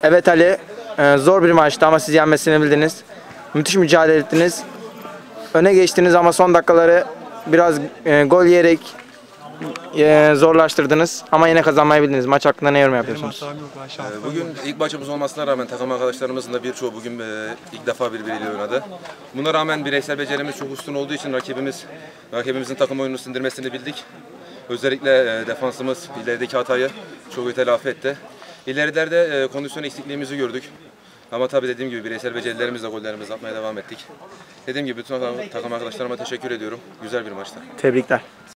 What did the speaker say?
Evet Ali, zor bir maçtı ama siz yenmesini bildiniz. Müthiş mücadele ettiniz. Öne geçtiniz ama son dakikaları biraz gol yiyerek zorlaştırdınız. Ama yine kazanmayı bildiniz. Maç hakkında ne yorum yapıyorsunuz? Bugün ilk maçımız olmasına rağmen takım arkadaşlarımızın da birçoğu bugün ilk defa birbiriyle oynadı. Buna rağmen bireysel becerimiz çok üstün olduğu için rakibimizin takım oyununu sindirmesini bildik. Özellikle defansımız ilerideki hatayı çok iyi telafi etti. İlerilerde kondisyon eksikliğimizi gördük. Ama tabii dediğim gibi bireysel becerilerimizle gollerimizi atmaya devam ettik. Dediğim gibi bütün takım arkadaşlarıma teşekkür ediyorum. Güzel bir maçtı. Tebrikler.